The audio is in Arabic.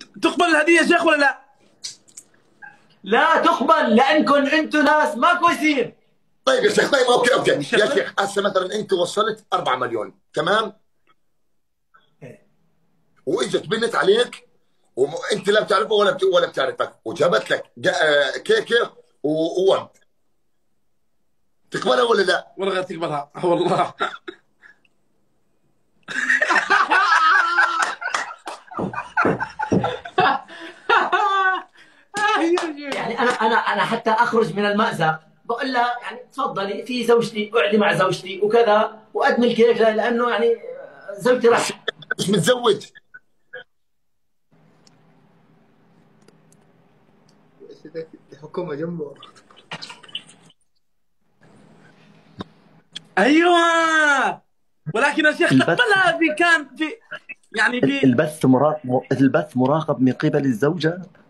تقبل الهديه يا شيخ ولا لا؟ لا تقبل، لانكم انتم ناس ما كويسين. طيب يا شيخ، طيب اوكي اوكي يا شيخ شيخ، هسه مثلا انت وصلت 4 مليون تمام، واجت بنت عليك وانت لا بتعرفها ولا بتعرفك، وجابت لك كيكه وورد، تقبلها ولا لا؟ والله تقبلها والله. يعني انا حتى اخرج من المأزق بقول لها يعني تفضلي في زوجتي، اقعدي مع زوجتي وكذا، وقدم الكيك لانه يعني زوجتي راح. مش متزوج. الحكومة جنبه. ايوه، ولكن يا شيخ البث تقبلها في كان في يعني في البث مراقب من قبل الزوجة.